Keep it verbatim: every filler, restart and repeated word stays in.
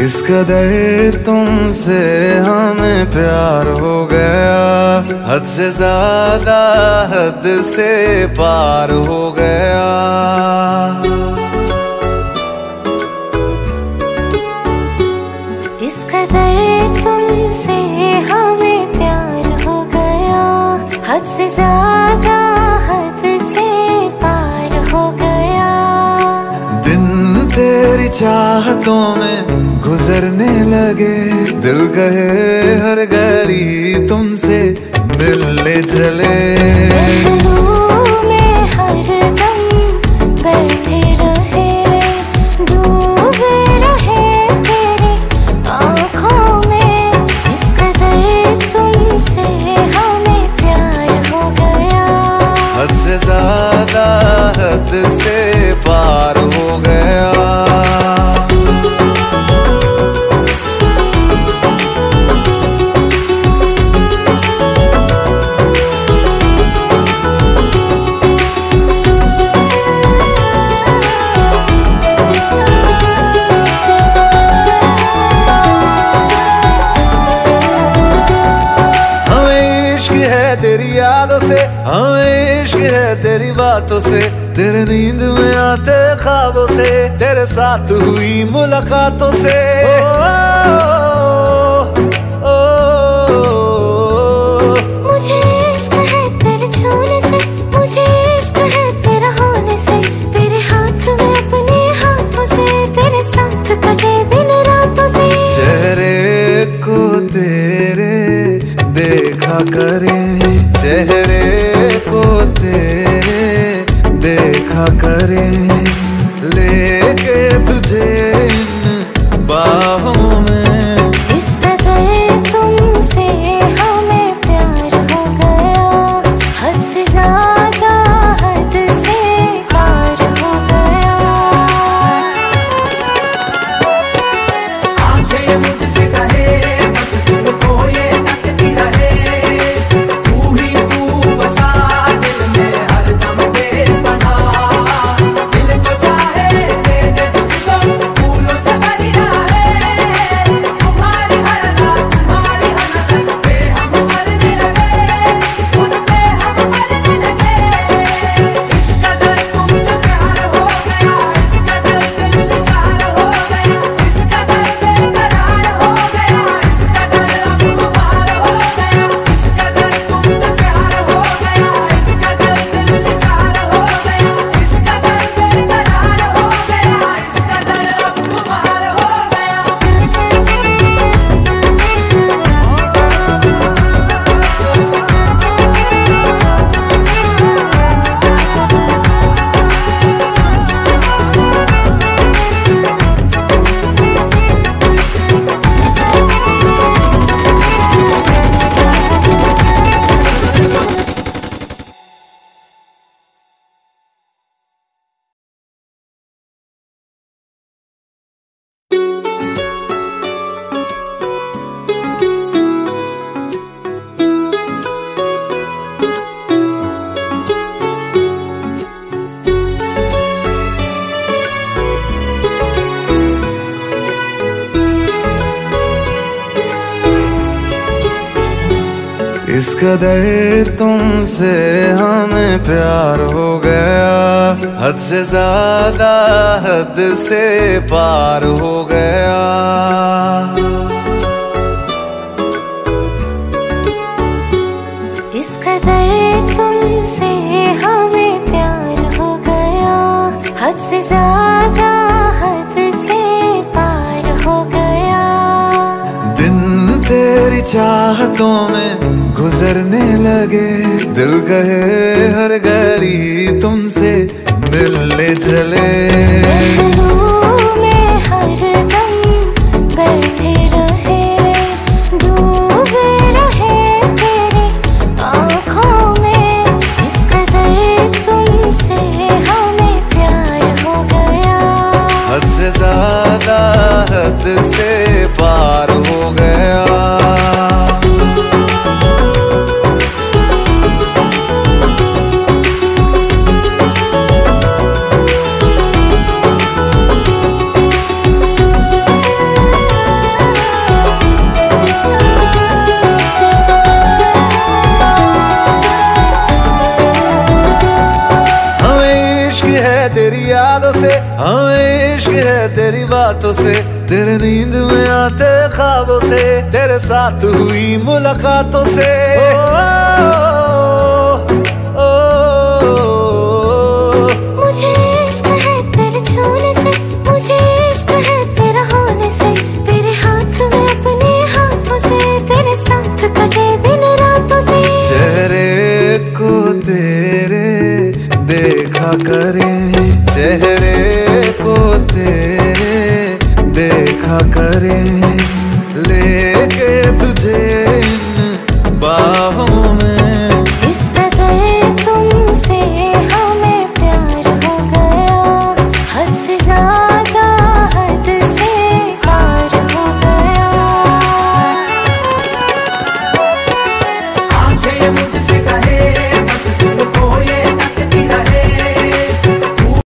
इस कदर तुमसे हमें प्यार हो गया, हद से ज्यादा हद से पार हो गया। इस कदर तुमसे हमें प्यार हो गया, हद से ज्यादा हद से पार हो गया। दिन तेरी चाहतों में गुजरने लगे, दिल कहे हर घड़ी तुमसे मिलने चले। में हर दम बैठे रहे, डूबे रहे तेरी आँखों में। इस कदर तुमसे हमें प्यार हो गया, हद से ज्यादा हद से पार हो गया। तेरी यादों से हमें इश्क है, तेरी बातों से, तेरे नींद में आते ख्वाबों से, तेरे साथ हुई मुलाकातों से। ओ, ओ, ओ, ओ, मुझे इश्क है तेरे छूने से, मुझे इश्क है तेरा होने से, तेरे हाथ में अपने हाथों से, तेरे साथ कटे दिन रातों से। चेहरे को तेरे देखा करे, चेहरे को तेरे देखा करे, लेके तुझे इन बाहों में। इस कदर तुमसे हमें प्यार हो गया, हद से ज्यादा हद से पार हो गया। आंखें मुझसे कहे बस तुमको ये तकती रहे, इस कदर तुमसे हमें प्यार हो गया, हद से ज्यादा हद से पार हो गया। इस कदर तुमसे हमें प्यार हो गया, हद से ज्यादा हद से पार हो गया। दिन तेरी चाहतों में गुजरने लगे, दिल कहे हर घड़ी तुमसे मिलने चले। में हर दम बैठे रहे, डूबे रहे तेरी आँखों में। इस कदर तुमसे हमें प्यार हो गया, हद से ज्यादा हद से पार हो गया। तेरी यादों से, हमें इश्क है तेरी बातों से, तेरे नींद में आते ख्वाबों से, तेरे साथ हुई मुलाकातों से। ओ, ओ, ओ, ओ, मुझे इश्क है तेरे छूने से, मुझे इश्क है तेरा होने से, तेरे हाथ में अपने हाथों से, तेरे साथ कटे दिन रातों से। चेहरे को तेरे देखा करे, चेहरे को तेरे देखा करे।